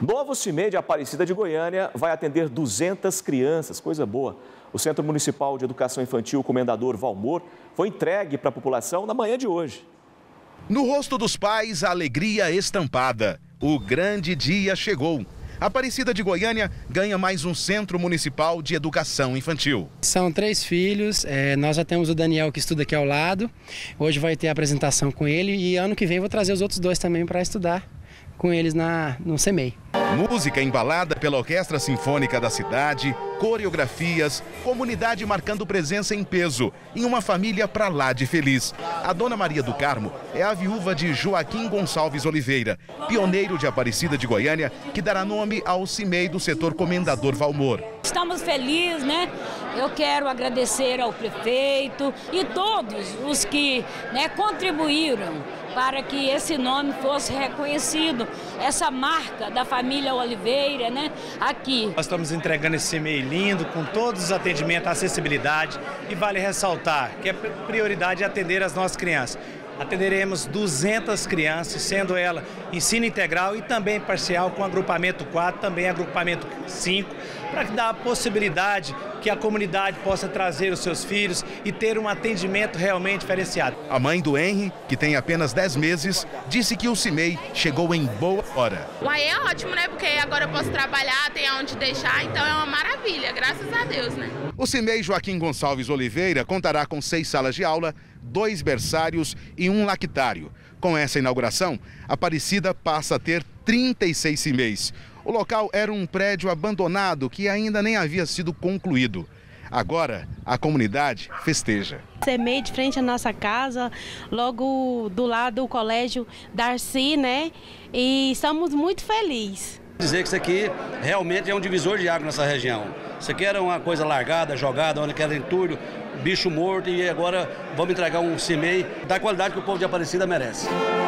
Novo CIMEI de Aparecida de Goiânia vai atender 200 crianças, coisa boa. O Centro Municipal de Educação Infantil Comendador Valmor foi entregue para a população na manhã de hoje. No rosto dos pais, a alegria estampada. O grande dia chegou. Aparecida de Goiânia ganha mais um Centro Municipal de Educação Infantil. São 3 filhos, nós já temos o Daniel que estuda aqui ao lado. Hoje vai ter a apresentação com ele e ano que vem vou trazer os outros 2 também para estudar com eles no CIMEI. Música embalada pela Orquestra Sinfônica da cidade, coreografias, comunidade marcando presença em peso, em uma família pra lá de feliz. A Dona Maria do Carmo é a viúva de Joaquim Gonçalves Oliveira, pioneiro de Aparecida de Goiânia, que dará nome ao CIMEI do setor Comendador Valmor. Estamos felizes, né? Eu quero agradecer ao prefeito e todos os que contribuíram para que esse nome fosse reconhecido, essa marca da família Oliveira, aqui. Nós estamos entregando esse CIMEI lindo, com todos os atendimentos, acessibilidade, e vale ressaltar que a prioridade é atender as nossas crianças. Atenderemos 200 crianças, sendo ela ensino integral e também parcial com agrupamento 4, também agrupamento 5, para dar a possibilidade que a comunidade possa trazer os seus filhos e ter um atendimento realmente diferenciado. A mãe do Henry, que tem apenas 10 meses, disse que o CIMEI chegou em boa hora. Uai, é ótimo, né? Porque agora eu posso trabalhar, tem aonde deixar, então é uma maravilha, graças a Deus, né? O CIMEI Joaquim Gonçalves Oliveira contará com 6 salas de aula, 2 berçários e 1 lactário. Com essa inauguração, Aparecida passa a ter 36 CIMEIs. O local era um prédio abandonado que ainda nem havia sido concluído. Agora, a comunidade festeja. CIMEI de frente à nossa casa, logo do lado do colégio Darcy, né? E estamos muito felizes. Dizer que isso aqui realmente é um divisor de água nessa região. Isso aqui era uma coisa largada, jogada, onde era entulho, bicho morto, e agora vamos entregar um CIMEI da qualidade que o povo de Aparecida merece.